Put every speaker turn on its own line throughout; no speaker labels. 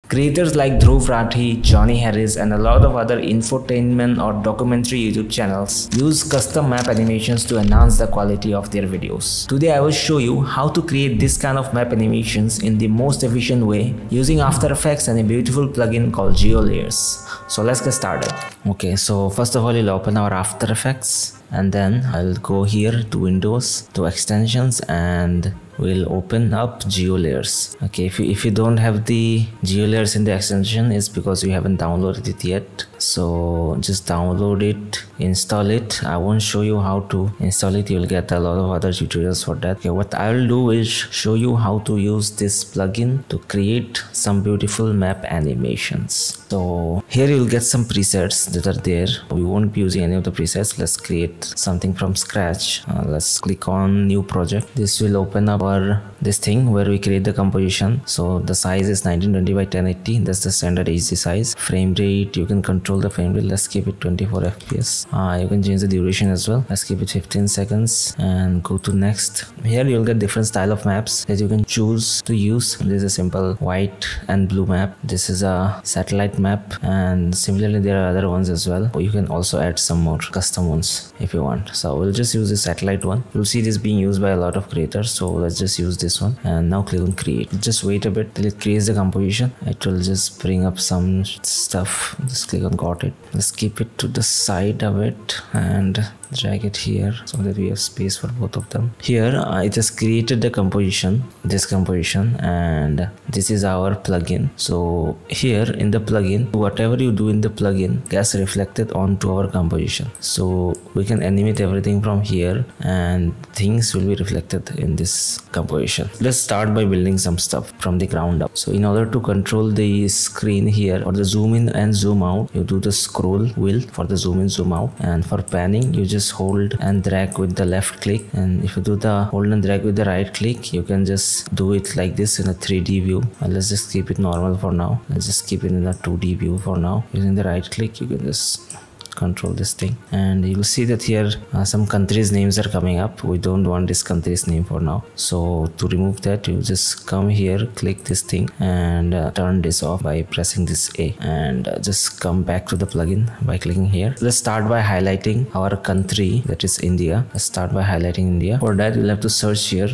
Creators like Dhruv, Rathee, Johnny Harris and a lot of other infotainment or documentary YouTube channels use custom map animations to enhance the quality of their videos. Today I will show you how to create this kind of map animations in the most efficient way using After Effects and a beautiful plugin called Geolayers. So let's get started. Okay, so first of all you'll open our After Effects and then I'll go here to Windows, to Extensions, and we'll open up Geolayers. Okay, if you don't have the Geolayers in the extension, it's because you haven't downloaded it yet. So just download it, install it. I won't show you how to install it, you'll get a lot of other tutorials for that. Okay, what I will do is show you how to use this plugin to create some beautiful map animations. So here you'll get some presets that are there. We won't be using any of the presets. Let's create something from scratch. Let's click on new project. This will open up this thing where we create the composition. So the size is 1920 by 1080. That's the standard HD size. Frame rate, you can control the frame rate. Let's keep it 24 fps. You can change the duration as well. Let's keep it 15 seconds and go to next. Here you'll get different style of maps that you can choose to use. This is a simple white and blue map. This is a satellite map, and similarly there are other ones as well. You can also add some more custom ones if you want. So we'll just use the satellite one. You'll see this being used by a lot of creators, so let's just use this one. And now click on create. Just wait a bit till it creates the composition. It will just bring up some stuff. Just click on got it. Let's keep it to the side a bit and drag it here so that we have space for both of them. Here it has created the composition, this composition, and this is our plugin. So here in the plugin, whatever you do in the plugin gets reflected onto our composition. So we can animate everything from here and things will be reflected in this composition. Let's start by building some stuff from the ground up. So in order to control the screen here, or the zoom in and zoom out, you do the scroll wheel for the zoom in zoom out, and for panning you just hold and drag with the left click, and if you do the hold and drag with the right click, you can just do it like this in a 3D view. Let's just keep it normal for now. Let's just keep it in a 2D view for now. Using the right click you can just control this thing, and you will see that here some countries names are coming up. We don't want this country's name for now, so to remove that you just come here, click this thing and turn this off by pressing this A, and just come back to the plugin by clicking here. Let's start by highlighting our country, that is India. Let's start by highlighting India. For that you'll have to search here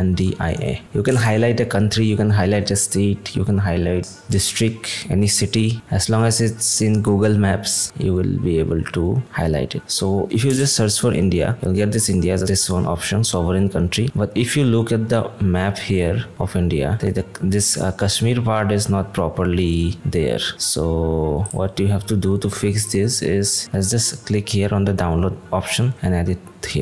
INDIA. You can highlight a country, you can highlight a state, you can highlight district, any city. As long as it's in Google Maps you will be able to highlight it. So if you just search for India, you'll get this India as this one option, sovereign country. But if you look at the map here of India, this Kashmir part is not properly there. So what you have to do to fix this is, let's just click here on the download option and add it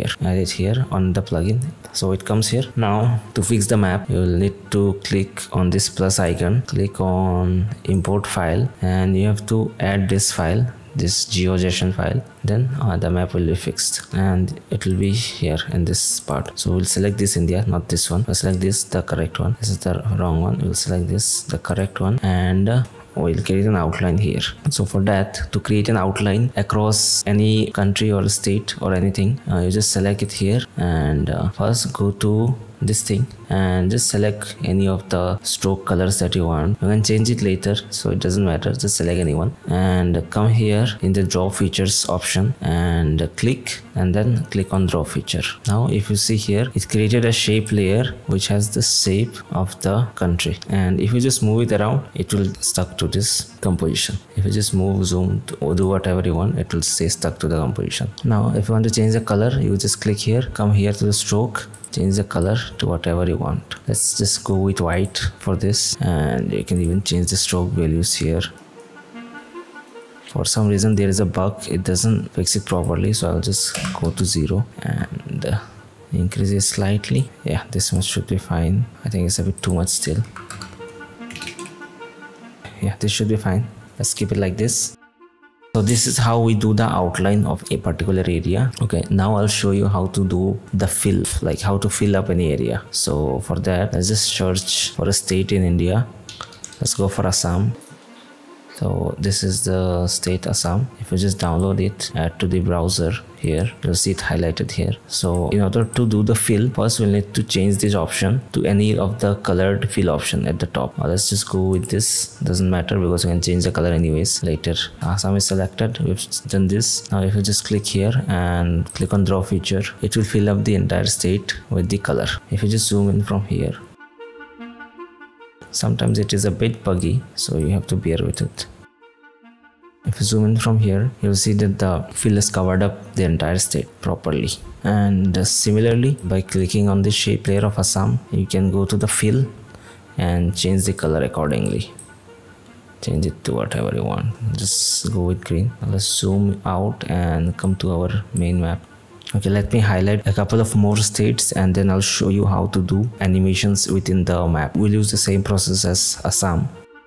here on the plugin. So it comes here. Now to fix the map you will need to click on this plus icon, click on import file, and you have to add this file, this GeoJSON file. Then the map will be fixed and it will be here in this part. So we'll select this India, not this one. We'll select this, the correct one. This is the wrong one. We'll select this, the correct one, and we'll create an outline here. So for that, to create an outline across any country or state or anything, you just select it here, and first go to this thing and just select any of the stroke colors that you want. You can change it later, so it doesn't matter. Just select anyone and come here in the draw features option and click, and then click on draw feature. Now if you see here, it created a shape layer which has the shape of the country, and if you just move it around it will stuck to this composition. If you just move, zoom, or do whatever you want, it will stay stuck to the composition. Now if you want to change the color, you just click here, come here to the stroke, change the color to whatever you want. Let's just go with white for this, and you can even change the stroke values here. For some reason there is a bug, it doesn't fix it properly, so I'll just go to 0 and increase it slightly. Yeah, this much should be fine. I think it's a bit too much still. Yeah, this should be fine. Let's keep it like this. So this is how we do the outline of a particular area. Okay, now I'll show you how to do the fill, like how to fill up any area. So for that, let's just search for a state in India. Let's go for Assam. So this is the state Assam. If you just download it, add to the browser here, you'll see it highlighted here. So in order to do the fill, first we'll need to change this option to any of the colored fill option at the top. Now let's just go with this. Doesn't matter because we can change the color anyways later. Assam is selected. We've done this. Now if you just click here and click on draw feature, it will fill up the entire state with the color. If you just zoom in from here, sometimes it is a bit buggy, so you have to bear with it. If you zoom in from here, you'll see that the fill has covered up the entire state properly. And similarly, by clicking on the shape layer of Assam, you can go to the fill and change the color accordingly. Change it to whatever you want. Just go with green. Now let's zoom out and come to our main map. Okay, let me highlight a couple of more states and then I'll show you how to do animations within the map. We'll use the same process as Assam.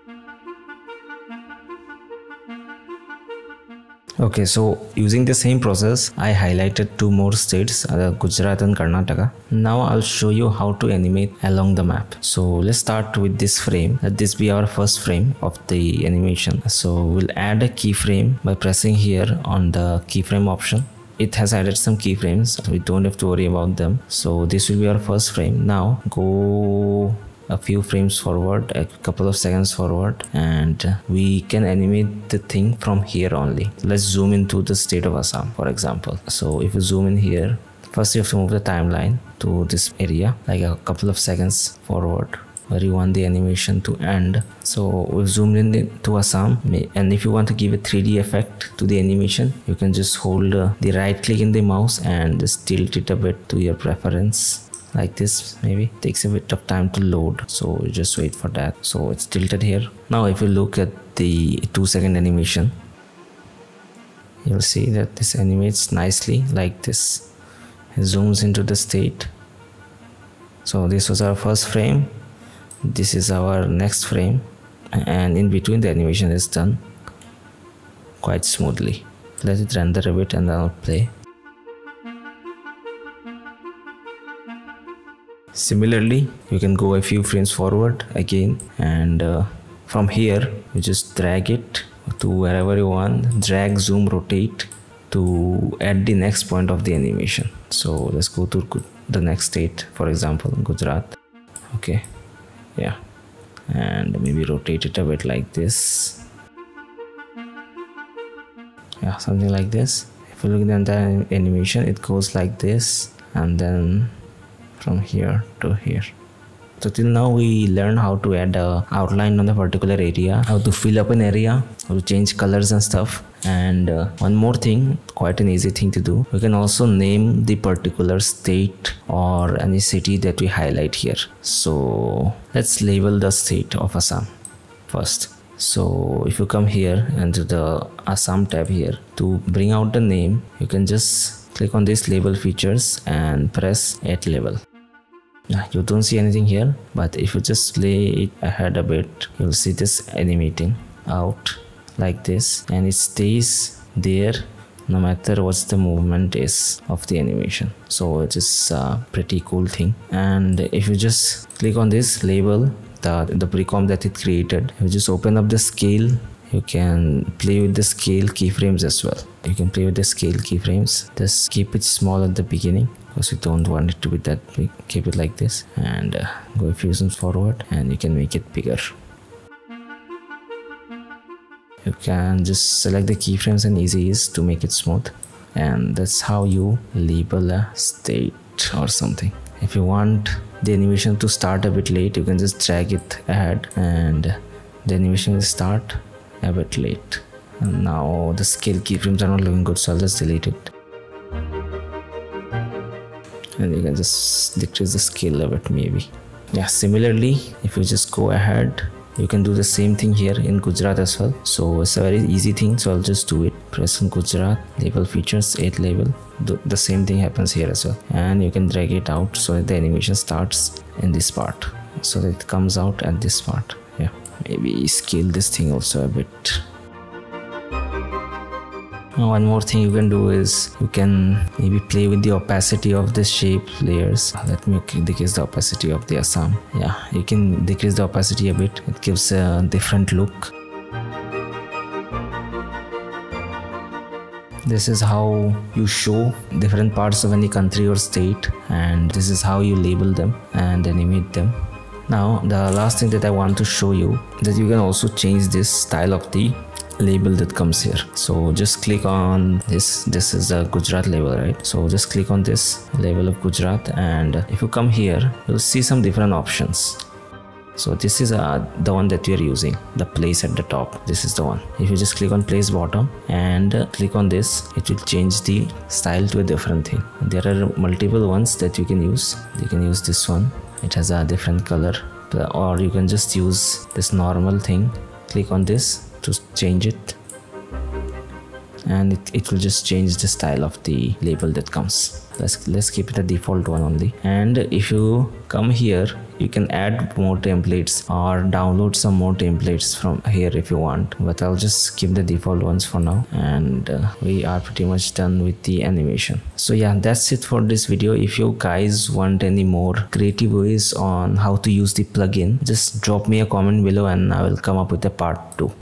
Okay, so using the same process, I highlighted two more states, Gujarat and Karnataka. Now I'll show you how to animate along the map. So let's start with this frame. Let this be our first frame of the animation. So we'll add a keyframe by pressing here on the keyframe option. It has added some keyframes, so we don't have to worry about them. So this will be our first frame. Now go a few frames forward, a couple of seconds forward, and we can animate the thing from here only. Let's zoom into the state of Assam, for example. So if you zoom in here, first you have to move the timeline to this area, like a couple of seconds forward, where you want the animation to end. So we've zoomed in to Assam, and if you want to give a 3D effect to the animation, you can just hold the right click in the mouse and just tilt it a bit to your preference. Like this, maybe takes a bit of time to load, so you just wait for that. So it's tilted here. Now if you look at the 2-second animation, you'll see that this animates nicely like this. It zooms into the state. So this was our first frame, this is our next frame, and in between the animation is done quite smoothly. Let it render a bit and then I'll play. Similarly, you can go a few frames forward again, and from here you just drag it to wherever you want, drag, zoom, rotate to add the next point of the animation. So let's go to the next state, for example Gujarat. Okay, yeah, and maybe rotate it a bit like this. Yeah, something like this. If you look at the entire animation, it goes like this, and then from here to here. So till now we learned how to add a outline on the particular area, how to fill up an area, how to change colors and stuff. And one more thing, quite an easy thing to do, we can also name the particular state or any city that we highlight here. So let's label the state of Assam first. So if you come here and to the Assam tab here, to bring out the name, you can just click on this label features and press add label. You don't see anything here, but if you just play it ahead a bit, you'll see this animating out like this, and it stays there no matter what the movement is of the animation. So it is a pretty cool thing. And if you just click on this label, the pre-comp that it created, you just open up the scale. You can play with the scale keyframes as well. You can play with the scale keyframes. Just keep it small at the beginning because you don't want it to be that big. Keep it like this and go a few zooms forward, and you can make it bigger. You can just select the keyframes and easy ease to make it smooth, and that's how you label a state or something. If you want the animation to start a bit late, you can just drag it ahead and the animation will start a bit late. And now the scale keyframes are not looking good, so I'll just delete it. And you can just decrease the scale a bit maybe. Yeah, similarly, if you just go ahead, you can do the same thing here in Gujarat as well. So it's a very easy thing, so I'll just do it. Press on Gujarat, label features, add label. The same thing happens here as well. And you can drag it out so that the animation starts in this part, so that it comes out at this part. Yeah, maybe scale this thing also a bit. One more thing you can do is you can maybe play with the opacity of the shape layers. Let me decrease the opacity of the Assam. Yeah, you can decrease the opacity a bit. It gives a different look. This is how you show different parts of any country or state, and this is how you label them and animate them. Now the last thing that I want to show you, that you can also change this style of the label that comes here. So just click on this is a Gujarat label, right? So just click on this label of Gujarat, and if you come here you'll see some different options. So this is the one that we are using, the place at the top. This is the one. If you just click on place bottom and click on this, it will change the style to a different thing. There are multiple ones that you can use. You can use this one, it has a different color, or you can just use this normal thing. Click on this to change it, and it will just change the style of the label that comes. Let's keep it a default one only. And if you come here, you can add more templates or download some more templates from here if you want, but I'll just keep the default ones for now, and we are pretty much done with the animation. So yeah, that's it for this video. If you guys want any more creative ways on how to use the plugin, just drop me a comment below and I will come up with a part 2.